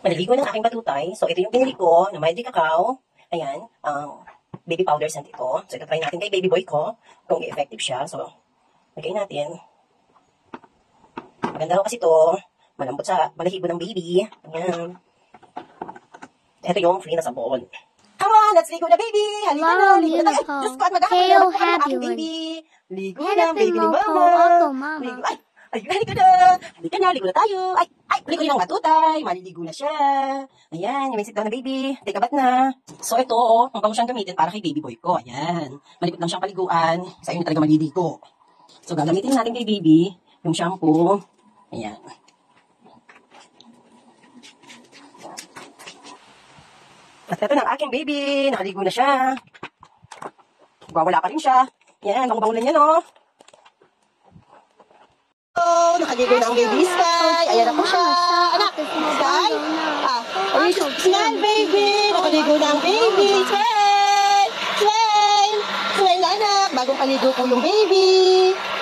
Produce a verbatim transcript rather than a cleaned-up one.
maliligo ng aking batutay. So, ito yung pinili ko na mild cacao. Ayan, ang um, baby powders nandito. So, ito try natin kay baby boy ko kung effective siya. So, lagay natin. Maganda kasi ito. Malambot sa balahibo ng baby. Ayan. Ito yung free na sabon. Come on, let's ligo na, baby! Halika na, ligo na tayo. Diyos ko, at maghahapon na ang aking baby. Ligo na, baby ni mama. Ligo, ay, ay, halika na. Halika na, ligo na tayo. Ay, ay, ligo nilang matutay. Maliligo na siya. Ayan, yung may sit down na baby. Take a bath na. So, ito, oh, ang bango siyang gamitin para kay baby boy ko. Ayan. Malipot lang siyang paliguan. Sa inyo talaga maliligo. So, gagamitin natin kay baby yung shampoo. Ayan. At ito na ang aking baby. Nakaligo na siya. Wala pa rin siya. Yan, bango-bango na yan, no? Oh, nakaligo na ang baby Sky. Ayan ako siya. Anak, Sky? Ah, smile, baby. Nakaligo na ang baby. Smile! Smile! Smile na, anak. Bagong paligo po yung baby.